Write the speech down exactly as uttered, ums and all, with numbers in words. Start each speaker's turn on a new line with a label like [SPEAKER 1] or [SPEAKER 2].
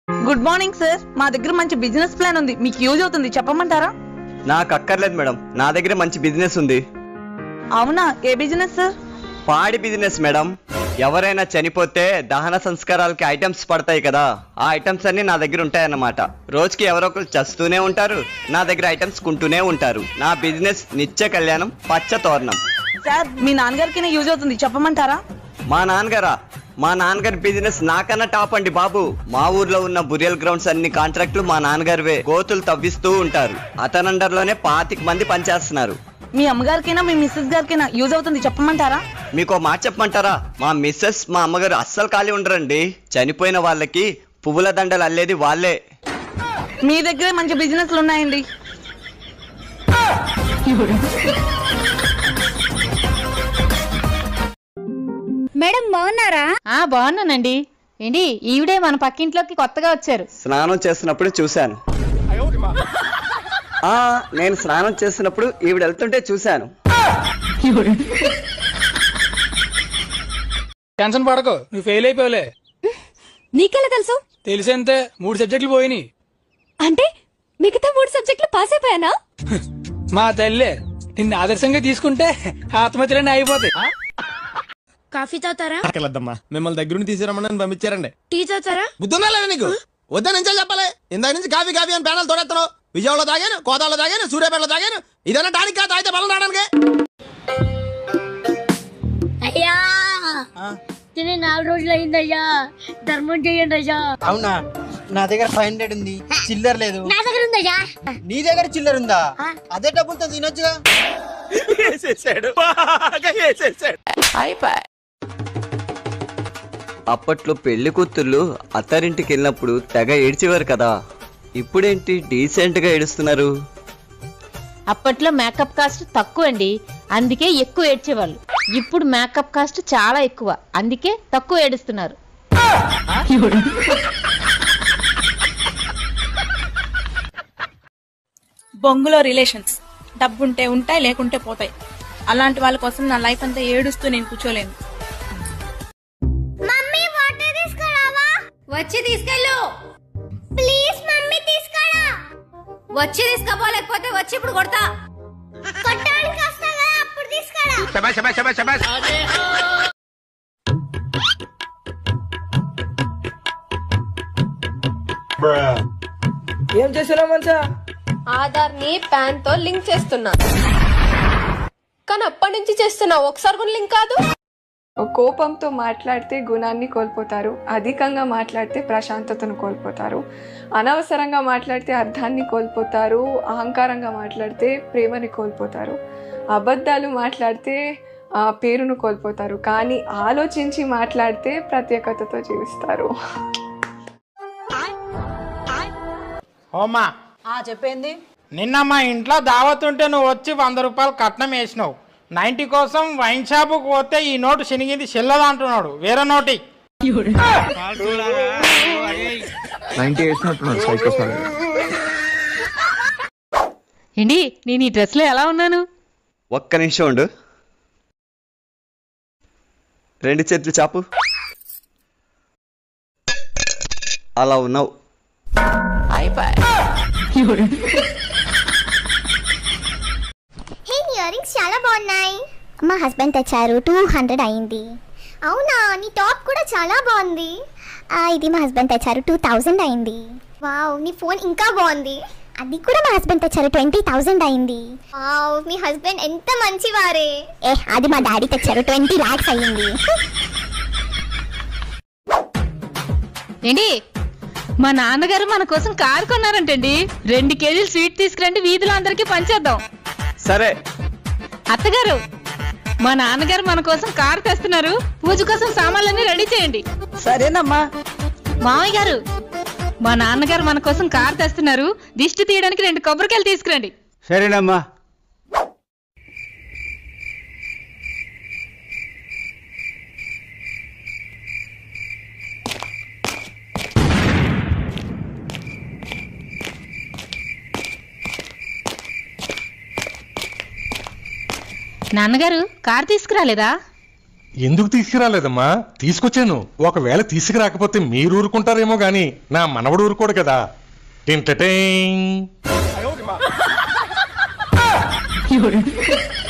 [SPEAKER 1] Good morning sir, మా దగ్గర మంచి బిజినెస్ ప్లాన్ ఉంది, మీకు యూజ్ అవుతుంది, చెప్పమంటారా?
[SPEAKER 2] నాకు అక్కర్లేదు మేడం, నా దగ్గర మంచి బిజినెస్ ఉంది.
[SPEAKER 1] అవునా, ఏ బిజినెస్ సార్?
[SPEAKER 2] పాడి బిజినెస్ మేడం. ఎవరైనా చనిపోతే దహన సంస్కారాలకి ఐటమ్స్ పడతాయి కదా, ఆ ఐటమ్స్ అన్ని నా దగ్గర ఉంటాయన్నమాట. రోజుకి ఎవరో ఒకరు చస్తూనే ఉంటారు, నా దగ్గర ఐటమ్స్ కొంటూనే ఉంటారు. నా బిజినెస్ నిత్య కళ్యాణం పచ్చ తోరణం.
[SPEAKER 1] సార్, మీ నాన్నగారికి యూజ్ అవుతుంది, చెప్పమంటారా?
[SPEAKER 2] మా నాన్నగారా? మా నాన్నగారి బిజినెస్ నాకన్నా టాప్ అండి బాబు. మా ఊర్లో ఉన్న బురియల్ గ్రౌండ్స్ అన్ని కాంట్రాక్టులు మా నాన్నగారివే. గోతులు తవ్విస్తూ ఉంటారు, అతని అండర్లోనే పాతిక మంది పనిచేస్తున్నారు.
[SPEAKER 1] మీ అమ్మగారికైనా మీ మిస్సెస్ గారికైనా యూజ్ అవుతుంది, చెప్పమంటారా?
[SPEAKER 2] మీకు మాట చెప్పమంటారా? మా మిస్సెస్ మా అమ్మగారు అస్సలు ఖాళీ ఉండరండి. చనిపోయిన వాళ్ళకి పువ్వుల దండలు అల్లేది వాళ్ళే.
[SPEAKER 1] మీ దగ్గరే మంచి బిజినెస్లు ఉన్నాయండి.
[SPEAKER 3] మేడం బాగున్నారా?
[SPEAKER 4] ఆ బాగున్నానండి. ఏంటి ఈవిడే మన పక్కింట్లోకి కొత్తగా వచ్చారు?
[SPEAKER 2] స్నానం చేస్తున్నప్పుడు చూశాను. ఆ నేను స్నానం చేస్తున్నప్పుడు ఈవిడ వెళ్తుంటే చూశాను.
[SPEAKER 5] టెన్షన్ పడకు, నువ్వు ఫెయిల్ అయిపోలే.
[SPEAKER 3] నీకెలా తెలుసు?
[SPEAKER 5] తెలిసేంతే, మూడు సబ్జెక్టులు పోయినాయి.
[SPEAKER 3] అంటే మిగతా మూడు సబ్జెక్టులు పాస్ అయిపోయానా?
[SPEAKER 5] మా తల్లి నిన్ను ఆదర్శంగా తీసుకుంటే ఆత్మహత్యలన్నీ అయిపోతాయి.
[SPEAKER 3] కాఫీ తాగుతారా?
[SPEAKER 6] అక్కర్లేదమ్మా, మిమ్మల్ని దగ్గర నుండి తీసుకురమ్మని పంపించారండి.
[SPEAKER 3] టీ తాగుతారా?
[SPEAKER 6] బుద్ధున్నా లేదా నీకు? వద్దా నుంచే చెప్పాలి. ఇందాక నుంచి కాఫీ కాఫీ అని ప్యానల్ తోడెత్తాను. విజయవాడలో తాగాను, కోదాలో తాగాను, సూర్యాపేటలో తాగాను. ఇదైనా టానిక్ కాదు, తాగితే బలం రావడానికి.
[SPEAKER 3] అయ్యా తిని నాలుగు రోజులు అయిందయ్యా, ధర్మం చేయండి అయ్యా.
[SPEAKER 7] అవునా? నా దగ్గర ఫైవ్ హండ్రెడ్ ఉంది, చిల్లర లేదు.
[SPEAKER 3] నా దగ్గర ఉందయ్యా.
[SPEAKER 7] నీ దగ్గర చిల్లర ఉందా? అదే డబ్బులతో తినొచ్చుగా.
[SPEAKER 2] అప్పట్లో పెళ్లి కూతుర్లు అత్తారింటికి వెళ్ళినప్పుడు తెగ ఏడ్చేవారు కదా, ఇప్పుడేంటి డీసెంట్ గా ఏడుస్తున్నారు?
[SPEAKER 4] అప్పట్లో మేకప్ కాస్ట్ తక్కువ అండి, అందుకే ఎక్కువ ఏడ్చేవాళ్ళు. ఇప్పుడు మేకప్ కాస్ట్ చాలా ఎక్కువ, అందుకే తక్కువ ఏడుస్తున్నారు.
[SPEAKER 8] బొంగులో రిలేషన్స్ డబ్బుంటే ఉంటాయి, లేకుంటే పోతాయి. అలాంటి వాళ్ళ కోసం నా లైఫ్ అంతా ఏడుస్తూ నేను కూర్చోలేను.
[SPEAKER 3] వచ్చి తీసుకెళ్ళు ప్లీజ్. మమ్మీ తీసుకురా. వచ్చి తీసుకోపోలేకపోతే వచ్చి ఇప్పుడు కొడతా. కొట్టడానికి వస్తా కదా, అప్పుడు తీసుకురా.
[SPEAKER 6] శబాష్ శబాష్ శబాష్ శబాష్.
[SPEAKER 7] ఏం చేసినా మంచా?
[SPEAKER 9] ఆధార్ ని పాన్ తో లింక్ చేస్తున్నా, కానీ అప్పటి నుంచి చేస్తున్నా, ఒకసారి కూడా లింక్ కాదు.
[SPEAKER 10] కోపంతో మాట్లాడితే గుణాన్ని కోల్పోతారు, అధికంగా మాట్లాడితే ప్రశాంతతను కోల్పోతారు, అనవసరంగా మాట్లాడితే అర్థాన్ని కోల్పోతారు, అహంకారంగా మాట్లాడితే ప్రేమని కోల్పోతారు, అబద్ధాలు మాట్లాడితే పేరును కోల్పోతారు, కానీ ఆలోచించి మాట్లాడితే ప్రత్యేకతతో జీవిస్తారు.
[SPEAKER 5] ఓమా
[SPEAKER 7] చెప్పింది.
[SPEAKER 5] నిన్న మా ఇంట్లో దావత్ ఉంటే నువ్వు వచ్చి వంద రూపాయలు కట్నం వేసినావు. నైన్టీ కోసం వైన్ షాపుకు పోతే ఈ నోటు శనిగింది చెల్లదా అంటున్నాడు, వేరే నోటి.
[SPEAKER 4] ఏంటి నేను ఈ డ్రెస్ లో ఎలా ఉన్నాను?
[SPEAKER 2] ఒక్క నిమిషం ఉండు. రెండు చేతులు చాపు. అలా ఉన్నావు.
[SPEAKER 3] ఇయరింగ్స్ చాలా బాగున్నాయి. మా హస్బెండ్ తెచ్చారు, టూ హండ్రెడ్ అయింది. అవునా, నీ టాప్ కూడా చాలా బాగుంది. ఇది మా హస్బెండ్ తెచ్చారు, టూ థౌజండ్ అయింది. వావ్, నీ ఫోన్ ఇంకా బాగుంది. అది కూడా మా హస్బెండ్ తెచ్చారు, ట్వంటీ థౌజండ్ అయింది. వావ్, మీ హస్బెండ్ ఎంత మంచివారే. ఏ అది మా డాడీ తెచ్చారు, ట్వంటీ లాక్స్ అయింది.
[SPEAKER 4] ఏంటి మా నాన్నగారు మన కోసం కారు కొన్నారంటండి. రెండు కేజీలు స్వీట్ తీసుకురండి, వీధిలో అందరికి పంచేద్దాం.
[SPEAKER 2] సరే.
[SPEAKER 4] అత్తగారు, మా నాన్నగారు మన కోసం కారు తెస్తున్నారు, పూజ కోసం సామాన్లన్నీ రెడీ చేయండి.
[SPEAKER 1] సరేనమ్మా.
[SPEAKER 4] మామయ్య గారు, మా నాన్నగారు మన కోసం కారు తెస్తున్నారు, దిష్టి తీయడానికి రెండు కొబ్బరికాయలు తీసుకురండి.
[SPEAKER 6] సరేనమ్మా.
[SPEAKER 4] నాన్నగారు కారు తీసుకురాలేదా?
[SPEAKER 11] ఎందుకు తీసుకురాలేదమ్మా? తీసుకొచ్చాను. ఒకవేళ తీసుకురాకపోతే మీరు ఊరుకుంటారేమో గాని నా మనవడు ఊరుకోడు కదా. టింటటింగ్.